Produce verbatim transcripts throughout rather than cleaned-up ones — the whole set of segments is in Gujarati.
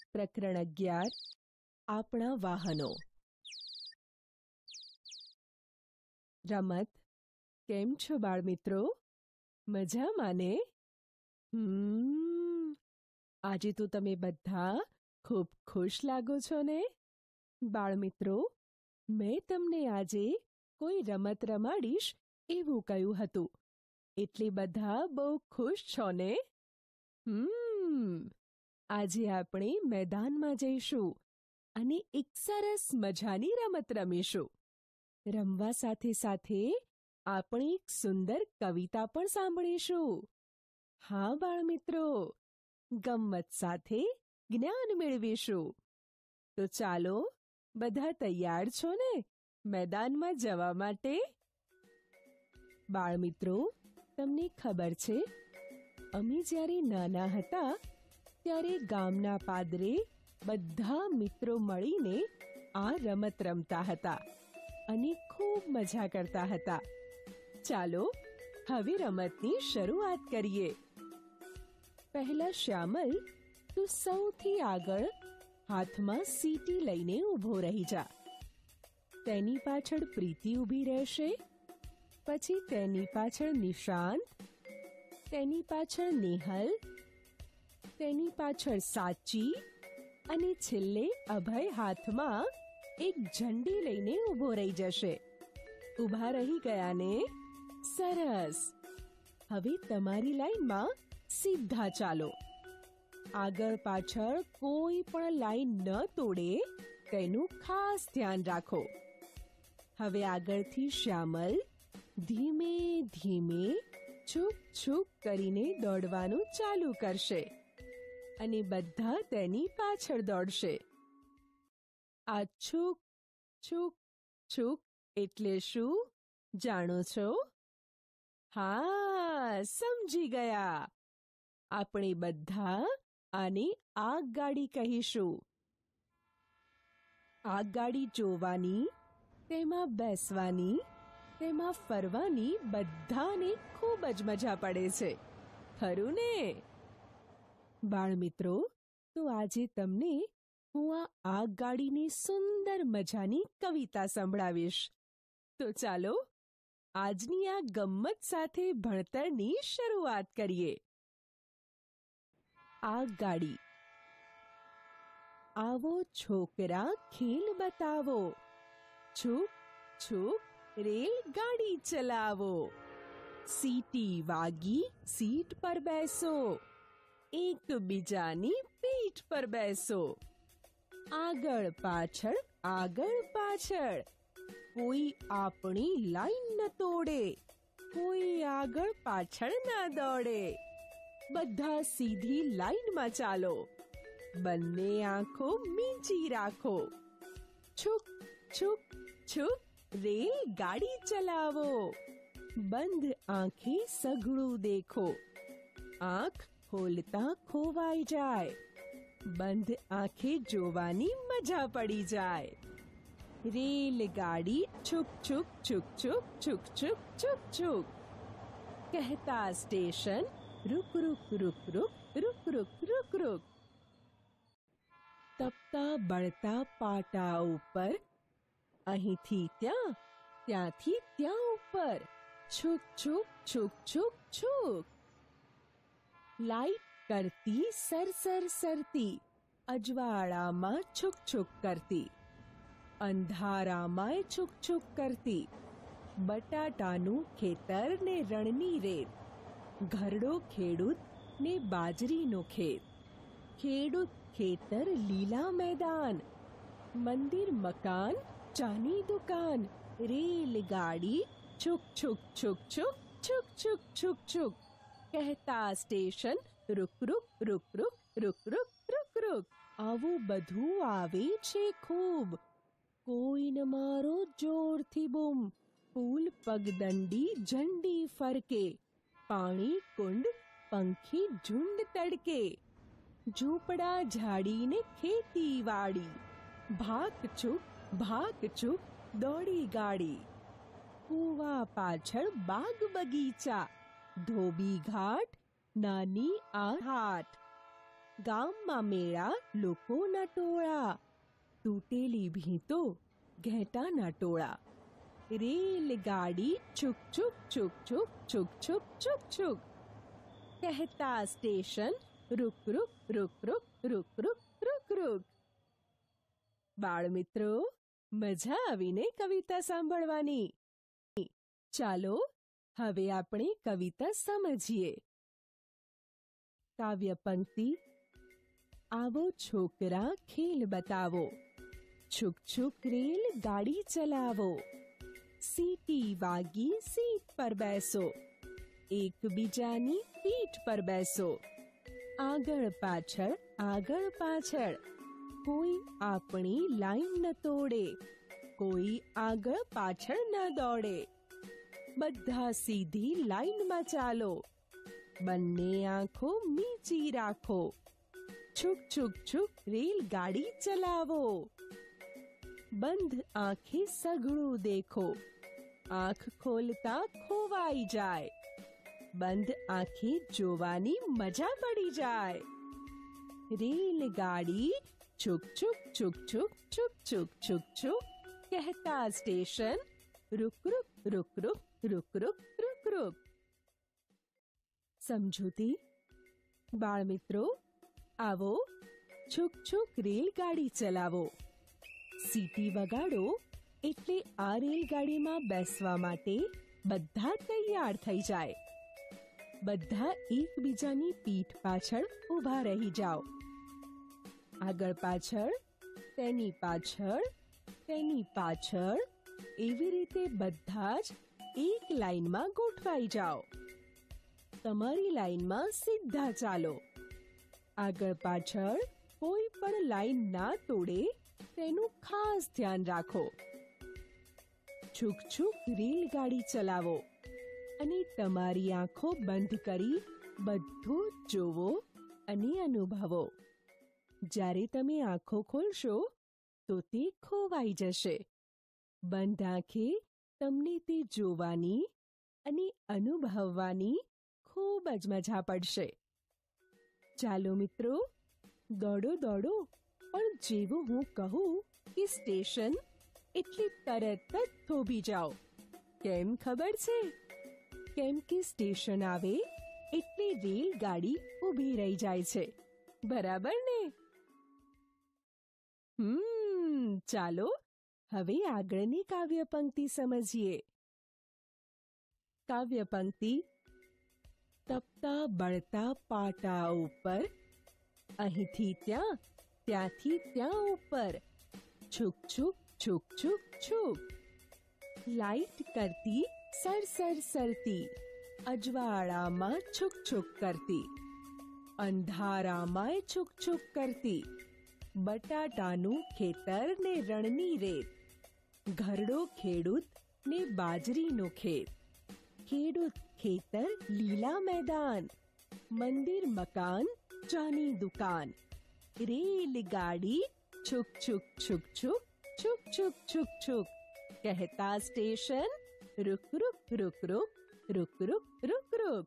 પ્રકરણ અગિયાર આપણા વાહનો. રમત. કેમ છો બાળમિત્રો? મજામાં ને? હમ આજે તો તમે બધા ખૂબ ખુશ લાગો છો ને? બાળમિત્રો, મેં તમને આજે કોઈ રમત રમાડીશ એવું કહ્યું હતું, એટલે બધા બહુ ખુશ છો ને? હમ આજે આપણે મેદાનમાં જઈશું અને એક સરસ મજાની રમત રમીશું. રમવા સાથે સાથે આપણે એક સુંદર કવિતા પણ સાંભળીશું. હા બાળમિત્રો, ગમ્મત સાથે જ્ઞાન મેળવીશું. તો ચાલો, બધા તૈયાર છો ને મેદાનમાં જવા માટે? બાળમિત્રો, તમને ખબર છે, અમે જ્યારે નાના હતા ત્યારે ગામના પાદરે બધા મિત્રો મળીને આ રમત રમતા હતા અને ખૂબ મજા કરતા હતા. ચાલો હવે રમતની શરૂઆત કરીએ. પહેલા શ્યામલ, તું સૌથી આગળ હાથમાં સીટી લઈને ઊભો રહી જા. તેની પાછળ પ્રીતિ ઊભી રહેશે, પછી તેની પાછળ નિશાંત, તેની પાછળ નેહલ, તેની પાછળ સાચી અને છેલ્લે અભય હાથમાં એક ઝંડી લઈને ઊભો રહી જશે. ઊભા રહી ગયા ને? સરસ. હવે તમારી લાઈનમાં સીધા ચાલો. આગળ પાછળ કોઈ પણ લાઈન ન તોડે તેનું ખાસ ધ્યાન રાખો. હવે આગળથી શ્યામલ ધીમે ધીમે છુક છુક કરીને દોડવાનું ચાલુ કરશે અને બધા તેની પાછળ દોડશે. આ છુક છુક છુક એટલે શું જાણો છો? હા, સમજી ગયા. આપણે બધા આને આગગાડી કહીશું. આગગાડી જોવાની, તેમાં બેસવાની, તેમાં ફરવાની બધાને ખૂબ જ મજા પડે છે, ખરું ને? બાળમિત્રો, તો આજે તમને હું આ આગગાડીની સુંદર મજાની કવિતા સંભળાવીશ. તો ચાલો આજની આ ગમ્મત સાથે ભણતરની શરૂઆત કરીએ. આગગાડી. આવો છોકરા ખેલ બતાવો, છુક છુક રેલગાડી ચલાવો. સીટી વાગી સીટ પર બેસો, એકબીજાની પીઠ પર બેસો. આગળ પાછળ આગળ પાછળ, કોઈ આપણી લાઈન ન તોડે, કોઈ આગળ પાછળ ના દોડે. બધા સીધી લાઈનમાં ચાલો, બંને આંખો મીંચી રાખો. છુક છુક છુક રેલગાડી ચલાવો. બંધ આંખે સઘળું દેખો, આંખ ખોલતા ખોવાઈ જાય. બંધ આંખે જોવાની મજા પડી જાય. રેલગાડી છુક છુક છુક છુક છુક છુક છુક છુક. કહેતા સ્ટેશન રૂક રૂક રૂક રૂક રૂક રૂક રૂક રૂક. તપતા બળતા પાટા ઉપર, અહીંથી ત્યાં, ત્યાંથી ત્યાં ઉપર. છુક છુક છુક છુક છુક. લાઈટ કરતી સરસર સરતી, અજવાળામાં છુક છુક કરતી. અંધારામાં છુક છુક કરતી. બટાટાનું ખેતર ને રણની રેત, ઘરડો ખેડૂત ને બાજરીનો ખેત. ખેડૂત ખેતર લીલા મેદાન, મંદિર મકાન ચાની દુકાન. રેલગાડી છુક છુક છુક છુક છુક છુક છુક છુક. કહેતા સ્ટેશન રૂક રૂક રૂક રૂક રૂક રૂક રૂક રૂક. આવું બધું આવે છે ખૂબ, કોઈ ન મારો જોરથી બૂમ. ફૂલ પગદંડી ઝંડી ફરકે, પાણી કુંડ પંખી ઝુંડ તડકે. ઝૂંપડા ઝાડીને ખેતી વાડી, ભાગ છુક ભાગ છુક દોડી ગાડી. કૂવા પાછળ બાગ બગીચા, ધોબી ઘાટ નાની આ હાટ. ગામમાં મેળા લોકોના ટોળા, તૂટેલી ભીંતો ઘેટાના ટોળા. રેલગાડી છુક છુક છુક છુક છુક છુક છુક છુક, કહેતા સ્ટેશન રૂક રૂક રૂક રૂક રૂક રૂક રૂક રૂક. બાળમિત્રો, મજા આવીને કવિતા સાંભળવાની. ચાલો હવે આપણે કવિતા સમજીએ. કાવ્ય પંક્તિ. આવો છોકરા ખેલ બતાવો, છુક છુક રેલ ગાડી ચલાવો. સીટી વાગી સીટ પર બેસો, એકબીજાની પીઠ પર બેસો. આગળ પાછળ આગળ પાછળ, કોઈ આપણી લાઈન ન તોડે, કોઈ આગળ પાછળ ન દોડે. બધા સીધી લાઈનમાં ચાલો, બંને આંખો મીચી રાખો. છુક છુક છુક રેલગાડી ચલાવો. બંધ આંખે સઘળું દેખો, આંખ ખોલતા ખોવાઈ જાય. બંધ આંખે જોવાની મજા પડી જાય. રેલગાડી છુક છુક છુક છુક છુક છુક છુક છુક, કહેતા સ્ટેશન રૂક રૂક રૂક રૂક રૂક રૂક રૂક રૂક. સમજૂતી. બાળમિત્રો, આવો છુક છુક રેલગાડી ચલાવો. સીટી વગાડો એટલે આ રેલગાડીમાં બેસવા માટે બધા તૈયાર થઈ જાય. બધા એકબીજાની પીઠ પાછળ ઊભા રહી જાઓ. આગળ પાછળ, તેની પાછળ, તેની પાછળ, એવી રીતે બધા જ એક લાઈનમાં ગોઠવાઈ જાઓ. તમારી લાઈનમાં સીધા ચાલો. આગળ પાછળ કોઈ પણ લાઈન ના તોડે તેનું ખાસ ધ્યાન રાખો. છુક છુક રેલગાડી ચલાવો અને તમારી આંખો બંધ કરી બધું જોવો અને અનુભવો. જ્યારે તમે આંખો ખોલશો તો તે ખોવાઈ જશે. બંધ આંખે તમને તે જોવાની અને અનુભવવાની ખૂબ જ મજા પડશે. ચાલો મિત્રો, દોડો દોડો, પણ જેવું હું કહું કે સ્ટેશન એટલે તરત જ થોભી જાઓ. કેમ ખબર છે? કેમ કે સ્ટેશન આવે એટલે રેલગાડી ઊભી રહી જાય છે. બરાબર ને? હમ ચાલો હવે આગળની કાવ્ય પંક્તિ સમજીએ. કાવ્ય પંક્તિ. તપતા બળતા પાટા ઉપર, અહીંથી ત્યાં, ત્યાંથી ત્યાં ઉપર, છુક છુક છુક છુક છુક. લાઈટ કરતી સર સર સરતી, અજવાળામાં છુક છુક કરતી, અંધારામાં છુક છુક કરતી. બટાટાનું ખેતર ને રણની રેત, ઘરડો ખેડૂત ને બાજરીનું ખેત. ખેડૂત ખેતર લીલા મેદાન, મંદિર મકાન ચાની દુકાન. રેલગાડી છુક છુક છુક છુક છુક છુક છુક છુક, કહેતા સ્ટેશન રૂક રૂક રૂક રૂક રૂક રૂક રૂક રૂક.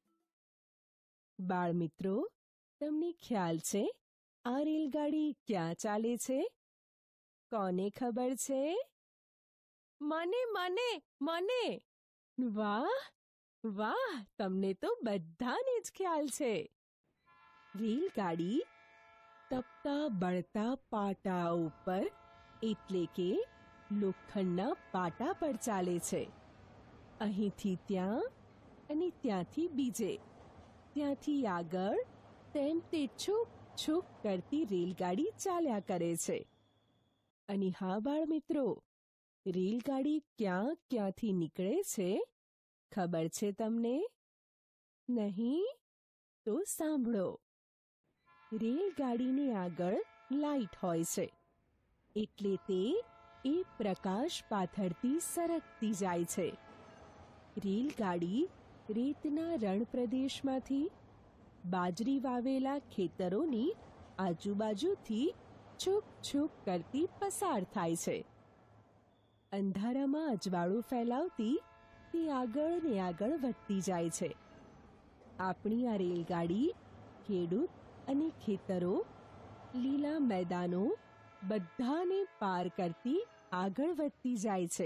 બાળમિત્રો, તમને ખ્યાલ છે આ રેલગાડી ક્યાં ચાલે છે? કોને ખબર છે? મને મને મને વાહ વાહ, તમને તો બધાને જ ખ્યાલ છે. રેલગાડી તપતા બળતા પાટા ઉપર એટલે કે લોખંડના પાટા પર ચાલે છે. અહીંથી ત્યાં અને ત્યાંથી બીજે, ત્યાંથી આગળ, તેમ તે છુક છુક કરતી રેલગાડી ચાલ્યા કરે છે. અને હા બાળમિત્રો, રેલગાડી ક્યાં ક્યાંથી નીકળે છે ખબર છે તમને? નહીં? તો સાંભળો. રેલગાડીની આગળ લાઈટ હોય છે એટલે તે એ પ્રકાશ પાથરતી સરકતી જાય છે. રેલગાડી રેતના રણ પ્રદેશમાંથી બાજરી વાવેલા ખેતરોની આજુબાજુથી છુક છુક કરતી પસાર થાય છે. અંધારામાં અજવાળું ફેલાવતી તે આગળ ને આગળ વધતી જાય છે. આપણી આ રેલગાડી ખેડૂત અને ખેતરો, લીલા મેદાનો બધાને પાર કરતી આગળ વધતી જાય છે.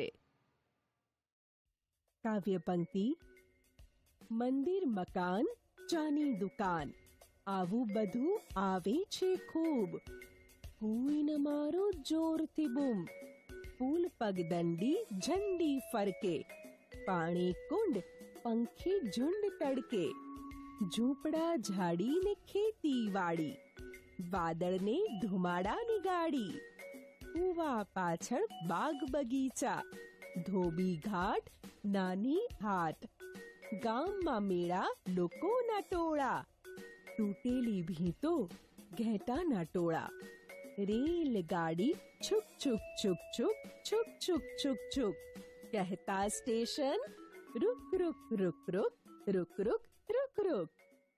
કાવ્ય પંક્તિ: મંદિર, મકાન, ચાની દુકાન, આવું બધું આવે છે ખૂબ. કોઈ ન મારો જોરથી બૂમ, ફૂલ પગદંડી ઝંડી ફરકે, પાણી કુંડ પંખી ઝુંડ તડકે, ઝૂંપડા ઝાડી ને ખેતી વાડી, વાદળને ધુમાડાની ગાડી, કૂવા પાછળ બાગ બગીચા, ધોબી ઘાટ નાની હાટ, ગામમાં મેળા લોકોના ટોળા, તૂટેલી ભીંતો ઘેટાના ટોળા, રેલગાડી છુક છુક છુક છુક છુક છુક છુક છુક, કહેતા સ્ટેશન રૂક રૂક રૂક રૂક રૂક રૂક રૂક રૂક.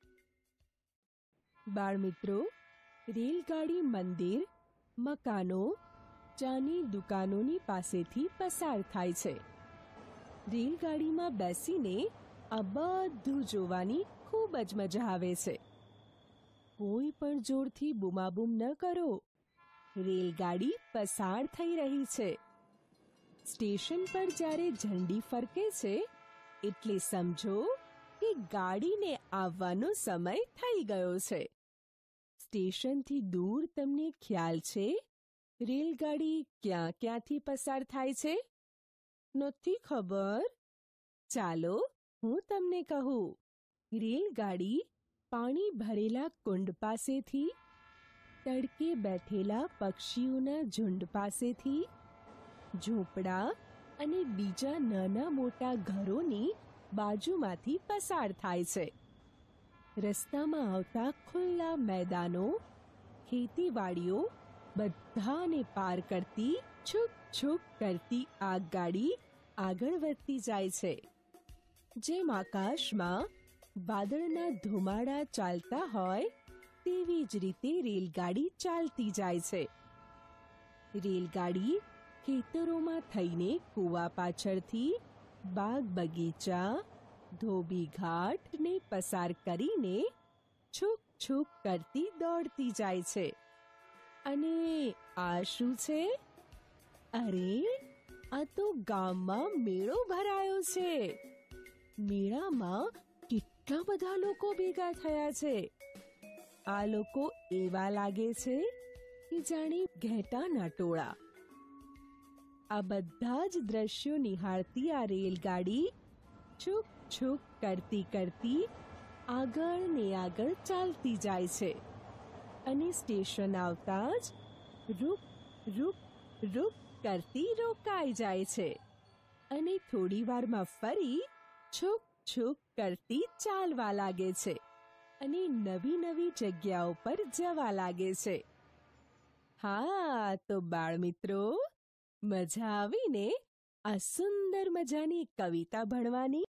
બાળમિત્રો, રેલગાડી મંદિર, મકાનો, ચાની દુકાનોની પાસેથી પસાર થાય છે. રેલગાડીમાં બેસીને આ બધું જોવાની ખૂબ જ મજા આવે છે. કોઈ પણ જોરથી બૂમાબૂમ ન કરો, રેલગાડી પસાર થઈ રહી છે. સ્ટેશન પર જ્યારે ઝંડી ફરકે છે એટલે સમજો કે ગાડીને આવવાનો સમય થઈ ગયો છે. સ્ટેશનથી દૂર તમને ખ્યાલ છે રેલગાડી ક્યાં ક્યાંથી પસાર થાય છે? નથી ખબર? ચાલો હું તમને કહું. રેલગાડી પાણી ભરેલા કુંડ પાસેથી, તડકે બેઠેલા પક્ષીઓના ઝુંડ પાસેથી, ઝૂંપડા અને બીજા નાના મોટા ઘરોની બાજુમાંથી પસાર થાય છે. રસ્તામાં આવતા ખુલ્લા મેદાનો, ખેતીવાડીઓ બધાને પાર કરતી છુક છુક કરતી આ ગાડી આગળ વધતી જાય છે. જેમ આકાશમાં વાદળના ધુમાડા ચાલતા હોય તેવી જ રીતે રેલગાડી ચાલતી જાય છે. રેલગાડી ખેતરોમાં થઈને કૂવા પાછળથી બાગ બગીચા, ધોબી ઘાટને પસાર કરીને છુક છુક કરતી દોડતી જાય છે. અને આ શું છે? અરે, આ તો ગામમાં મેળો ભરાયો છે. મેળામાં કેટલા બધા લોકો ભેગા થયા છે. આ લોકો એવા લાગે છે કે જાણે ઘેટાના ટોળા. આ બધા જ દ્રશ્યો નિહાળતી આ રેલગાડી છુક છુક કરતી કરતી આગળ ને આગળ ચાલતી જાય છે. અને સ્ટેશન આવતા જ રૂક રૂક રૂક કરતી રોકાઈ જાય છે. અને થોડી વારમાં ફરી છુક છુક કરતી ચાલવા લાગે છે અને નવી નવી જગ્યાઓ પર જવા લાગે છે. હા, તો બાળમિત્રો, મજા આવીને આ સુંદર મજાની કવિતા ભણવાની?